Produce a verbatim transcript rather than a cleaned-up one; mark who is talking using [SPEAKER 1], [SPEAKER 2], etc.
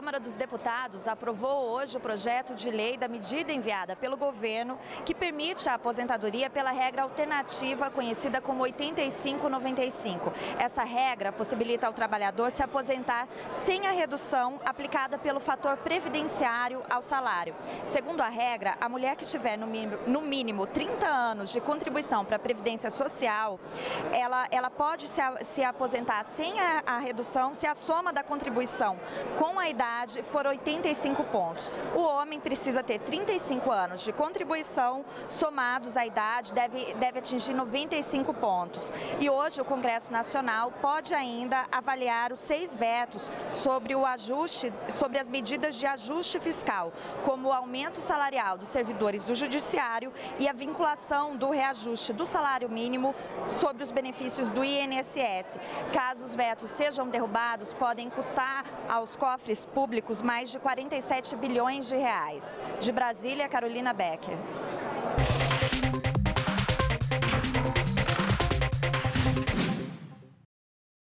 [SPEAKER 1] Câmara dos Deputados aprovou hoje o projeto de lei da medida enviada pelo governo que permite a aposentadoria pela regra alternativa conhecida como oitenta e cinco noventa e cinco. Essa regra possibilita ao trabalhador se aposentar sem a redução aplicada pelo fator previdenciário ao salário. Segundo a regra, a mulher que tiver no mínimo, no mínimo trinta anos de contribuição para a Previdência Social, ela, ela pode se, se aposentar sem a, a redução se a soma da contribuição com a idade for oitenta e cinco pontos. O homem precisa ter trinta e cinco anos de contribuição, somados à idade, deve, deve atingir noventa e cinco pontos. E hoje o Congresso Nacional pode ainda avaliar os seis vetos sobre o ajuste, sobre as medidas de ajuste fiscal, como o aumento salarial dos servidores do Judiciário e a vinculação do reajuste do salário mínimo sobre os benefícios do I N S S. Caso os vetos sejam derrubados, podem custar aos cofres públicos mais de quarenta e sete bilhões de reais. De Brasília, Carolina Becker.